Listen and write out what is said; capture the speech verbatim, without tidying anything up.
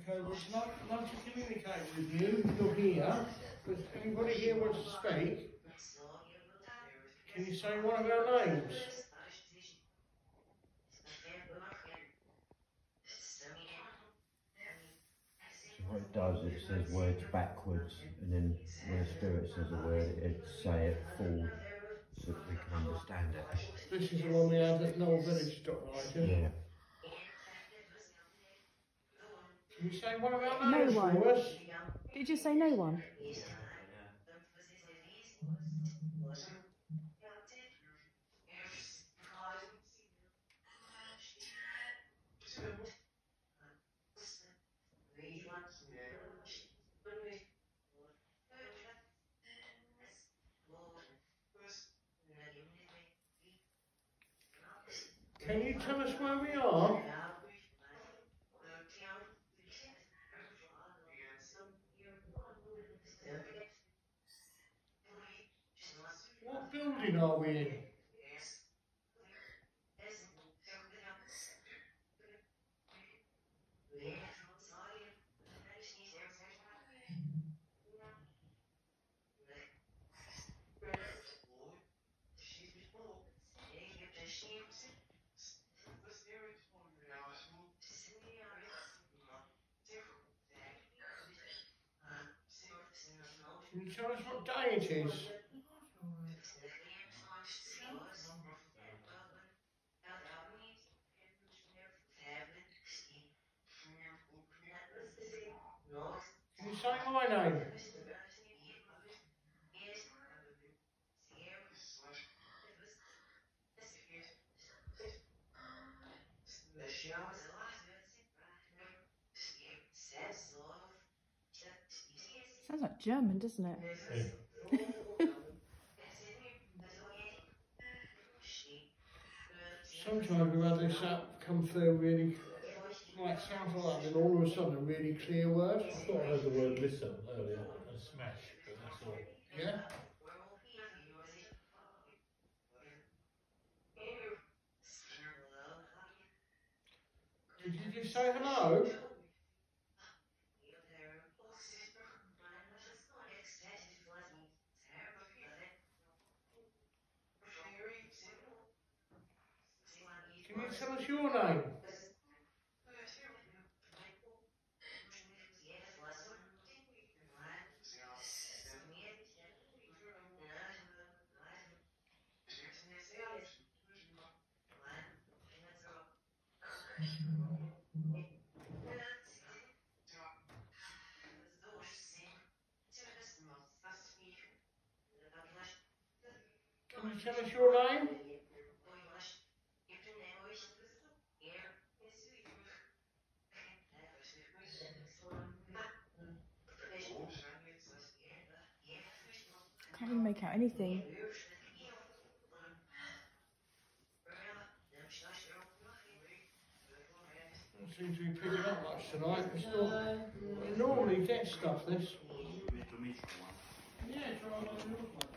Okay, well, it's not, not to communicate with you if you're here, but anybody here wants to speak, can you say one of our names? What it does, it says words backwards, and then when a spirit says a word, it say it forward so that we can understand it. This is the one we had at Knoll Village, Doctor Elijah. Yeah. Can you say one of our names No one. for us? Did you say no one? Can you tell us where we are? What building are we in? Can you tell us what day it is? Can you say my name? Sounds like German, doesn't it? Yeah. Sometimes we've had this app come through really, like sounds like that, then all of a sudden a really clear word. I thought I heard the word listen earlier and smash, but that's all. Yeah? Did you just say hello? Can you tell us your name? Can you tell us your name? Can't even make out anything. Don't seem to be picking up much tonight. It's not, we normally get stuff this. Mr. Mitchell one. Yeah, try another one.